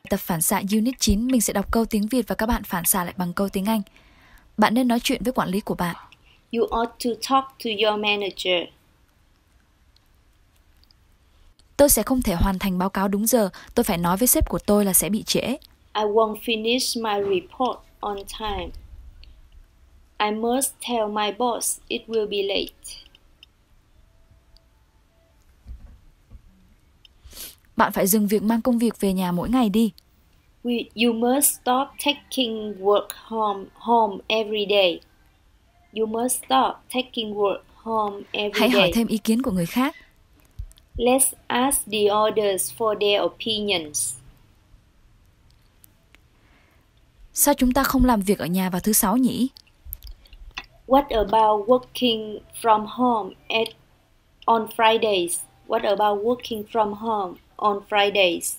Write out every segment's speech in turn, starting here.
Tập phản xạ Unit 9, mình sẽ đọc câu tiếng Việt và các bạn phản xạ lại bằng câu tiếng Anh. Bạn nên nói chuyện với quản lý của bạn. You ought to talk to your manager. Tôi sẽ không thể hoàn thành báo cáo đúng giờ. Tôi phải nói với sếp của tôi là sẽ bị trễ. I won't finish my report on time. I must tell my boss it will be late. Bạn phải dừng việc mang công việc về nhà mỗi ngày đi. You must stop taking work home every day. You must stop taking work home every Hãy hỏi day. thêm ý kiến của người khác. Let's ask the others for their opinions. Sao chúng ta không làm việc ở nhà vào thứ Sáu nhỉ? What about working from home on Fridays? What about working from home on Fridays?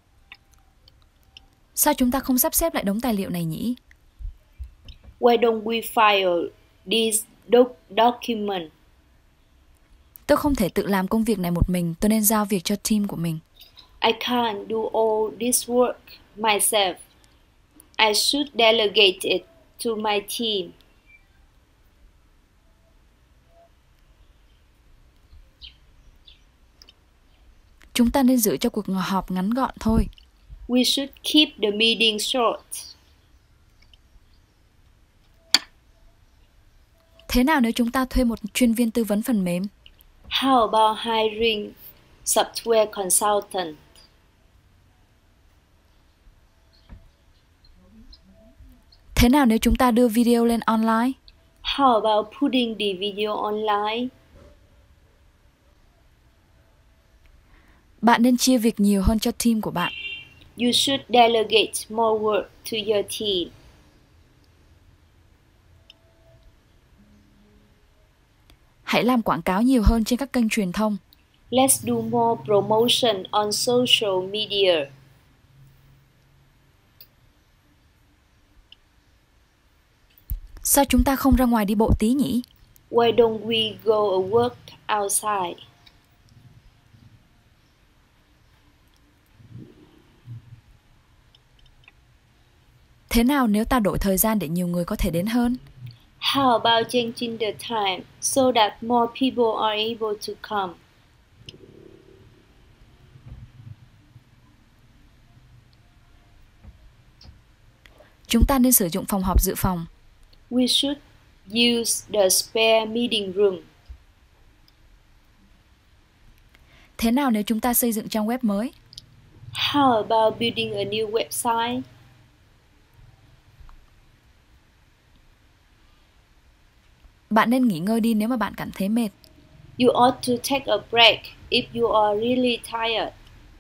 Sao chúng ta không sắp xếp lại đống tài liệu này nhỉ? Why don't we file this document? Tôi không thể tự làm công việc này một mình, tôi nên giao việc cho team của mình. I can't do all this work myself. I should delegate it to my team. Chúng ta nên giữ cho cuộc họp ngắn gọn thôi. We should keep the meeting short. Thế nào nếu chúng ta thuê một chuyên viên tư vấn phần mềm? How about hiring software consultant? Thế nào nếu chúng ta đưa video lên online? How about putting the video online? Bạn nên chia việc nhiều hơn cho team của bạn. You should delegate more work to your team. Hãy làm quảng cáo nhiều hơn trên các kênh truyền thông. Let's do more promotion on social media. Sao chúng ta không ra ngoài đi bộ tí nhỉ? Why don't we go a walk outside? Thế nào nếu ta đổi thời gian để nhiều người có thể đến hơn? How about changing the time so that more people are able to come? Chúng ta nên sử dụng phòng họp dự phòng. We should use the spare meeting room. Thế nào nếu chúng ta xây dựng trang web mới? How about building a new website? Bạn nên nghỉ ngơi đi nếu mà bạn cảm thấy mệt. You ought to take a break if you are really tired.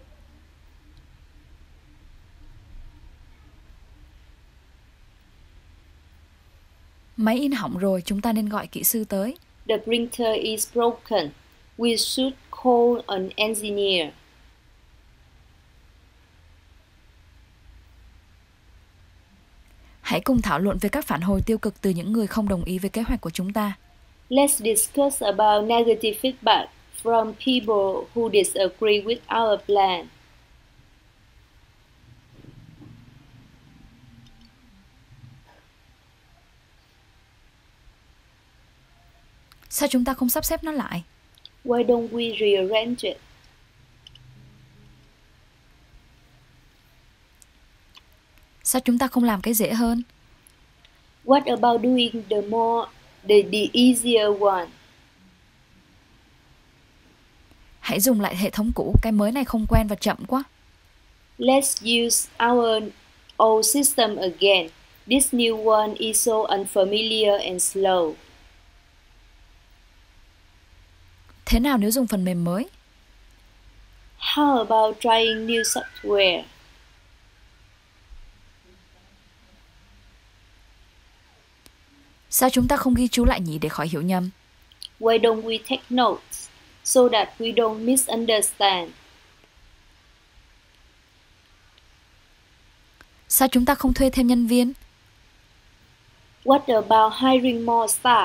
Máy in hỏng rồi, chúng ta nên gọi kỹ sư tới. The printer is broken. We should call an engineer. Hãy cùng thảo luận về các phản hồi tiêu cực từ những người không đồng ý với kế hoạch của chúng ta. Let's discuss about negative feedback from people who disagree with our plan. Sao chúng ta không sắp xếp nó lại? Why don't we rearrange it? Sao chúng ta không làm cái dễ hơn? What about doing the easier one? Hãy dùng lại hệ thống cũ, cái mới này không quen và chậm quá. Let's use our old system again. This new one is so unfamiliar and slow. Thế nào nếu dùng phần mềm mới? How about trying new software? Sao chúng ta không ghi chú lại nhỉ để khỏi hiểu nhầm? Why don't we take notes so that we don't misunderstand? Sao chúng ta không thuê thêm nhân viên? What about hiring more staff?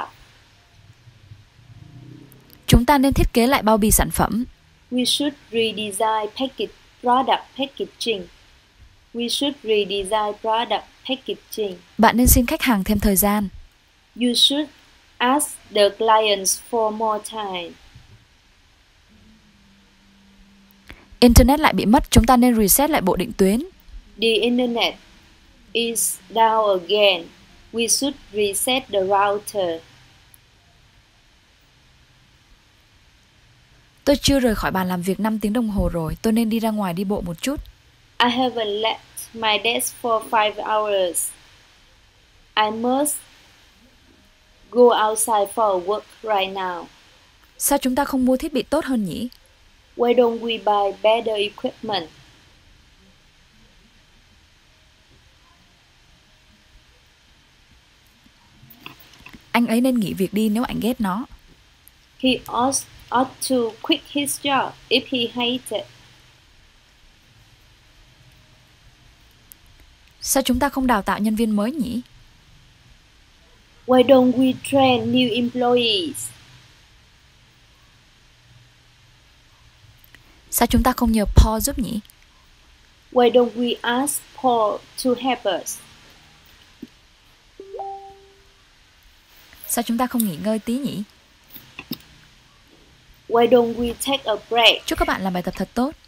Chúng ta nên thiết kế lại bao bì sản phẩm. We should redesign product packaging. We should redesign product packaging. Bạn nên xin khách hàng thêm thời gian. You should ask the clients for more time. Internet lại bị mất, chúng ta nên reset lại bộ định tuyến. The internet is down again. We should reset the router. Tôi chưa rời khỏi bàn làm việc 5 tiếng đồng hồ rồi, tôi nên đi ra ngoài đi bộ một chút. I haven't left my desk for 5 hours. I must go outside for a walk right now. Sao chúng ta không mua thiết bị tốt hơn nhỉ? Why don't we buy better equipment? Anh ấy nên nghỉ việc đi nếu anh ghét nó. He ought to quit his job if he hates it. Sao chúng ta không đào tạo nhân viên mới nhỉ? Why don't we train new employees? Sao chúng ta không nhờ Paul giúp nhỉ? Why don't we ask Paul to help us? Sao chúng ta không nghỉ ngơi tí nhỉ? Why don't we take a break? Chúc các bạn làm bài tập thật tốt.